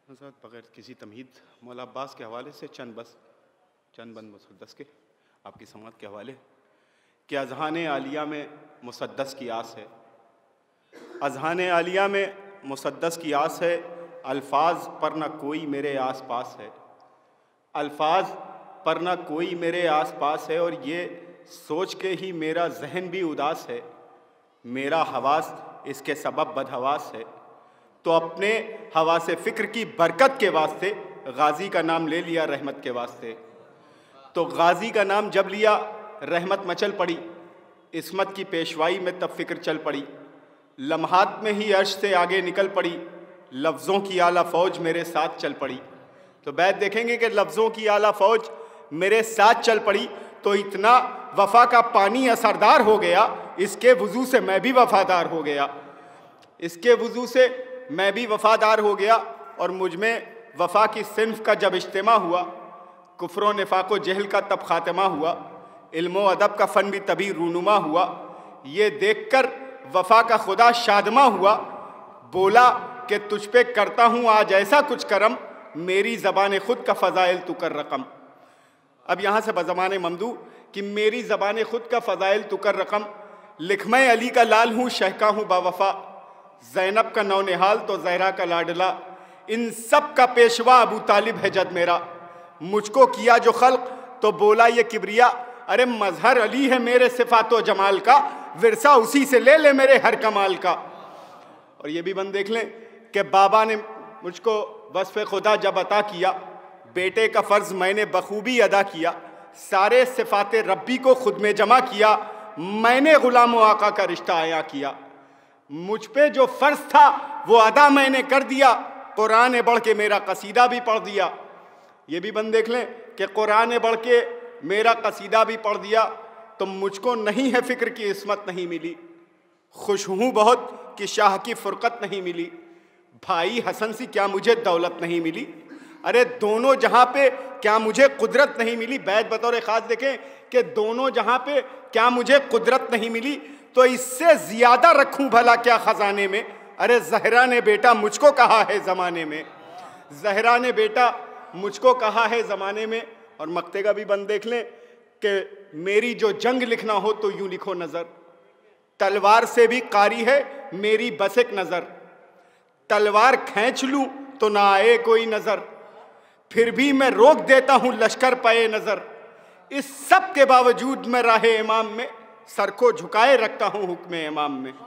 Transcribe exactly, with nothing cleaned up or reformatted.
حضرت بغیر کسی تمہید مولا عباس کے حوالے سے چند بس چند بند مسدس کے آپ کی سماعت کے حوالے کہ اذہان عالیہ میں مسدس کی آس ہے، اذہان عالیہ میں مسدس کی آس ہے، الفاظ پر نہ کوئی میرے آس پاس ہے، الفاظ پر نہ کوئی میرے آس پاس ہے، اور یہ سوچ کے ہی میرا ذہن بھی اداس ہے، میرا حواس اس کے سبب بدحواس ہے، تو اپنے حواس فکر کی برکت کے واسطے غازی کا نام لے لیا رحمت کے واسطے۔ تو غازی کا نام جب لیا رحمت مچل پڑی، عصمت کی پیشوائی میں تب فکر چل پڑی، لمحات میں ہی عرش سے آگے نکل پڑی، لفظوں کی اعلیٰ فوج میرے ساتھ چل پڑی۔ تو بیت دیکھیں گے کہ لفظوں کی اعلیٰ فوج میرے ساتھ چل پڑی، تو اتنا وفا کا پانی اثردار ہو گیا، اس کے وضو سے میں بھی وفادار ہو گیا، اس کے وضو سے میں بھی وفادار ہو گیا، اور مجھ میں وفا کی صنف کا جب اجتماع ہوا، کفر و نفاق و جہل کا تب خاتمہ ہوا، علم و ادب کا فن بھی تبھی رونما ہوا، یہ دیکھ کر وفا کا خدا شادمہ ہوا، بولا کہ تجھ پہ کرتا ہوں آج ایسا کچھ کرم، میری زبان خود کا فضائل تو کر رقم۔ اب یہاں سے بزمان ممدو کہ میری زبان خود کا فضائل تو کر رقم، لکھ میں علی کا لال ہوں، شہکا ہوں با وفا، زینب کا نونہال تو زہرا کا لاڈلا، ان سب کا پیشوا ابو طالب ہے جد میرا، مجھ کو کیا جو خلق تو بولا یہ کبریا، ارے مظہر علی ہے میرے صفات و جمال کا، ورثہ اسی سے لے لے میرے ہر کمال کا۔ اور یہ بھی بند دیکھ لیں کہ بابا نے مجھ کو وصف خدا جب عطا کیا، بیٹے کا فرض میں نے بخوبی ادا کیا، سارے صفات ربی کو خود میں جمع کیا، میں نے غلام و آقا کا رشتہ عیاں کیا، مجھ پہ جو فرض تھا وہ ادا میں نے کر دیا، قرآن بڑھ کے میرا قصیدہ بھی پڑھ دیا۔ یہ بھی بند دیکھ لیں کہ قرآن بڑھ کے میرا قصیدہ بھی پڑھ دیا، تو مجھ کو نہیں ہے فکر کی عصمت نہیں ملی، خوش ہوں بہت کہ شاہ کی فرقت نہیں ملی، بھائی حسن سی کیا مجھے دولت نہیں ملی، ارے دونوں جہاں پہ کیا مجھے قدرت نہیں ملی۔ بیت بطور خاص دیکھیں کہ دونوں جہاں پہ کیا مجھے قدرت نہیں ملی، تو اس سے زیادہ رکھوں بھلا کیا خزانے میں، ارے زہرا نے بیٹا مجھ کو کہا ہے زمانے میں، زہرا نے بیٹا مجھ کو کہا ہے زمانے میں۔ اور مقتے کا بھی بند دیکھ لیں کہ میری جو جنگ لکھنا ہو تو یوں لکھو نظر، تلوار سے بھی قاری ہے میری بس ایک نظر، تلوار کھینچ لوں تو نہ آئے کوئی نظر، پھر بھی میں روک دیتا ہوں لشکر پائے نظر، اس سب کے باوجود میں راہ امام میں سر کو جھکائے رکھتا ہوں حکم امام میں۔